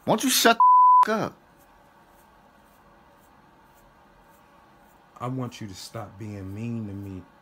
Won't you shut the up? I want you to stop being mean to me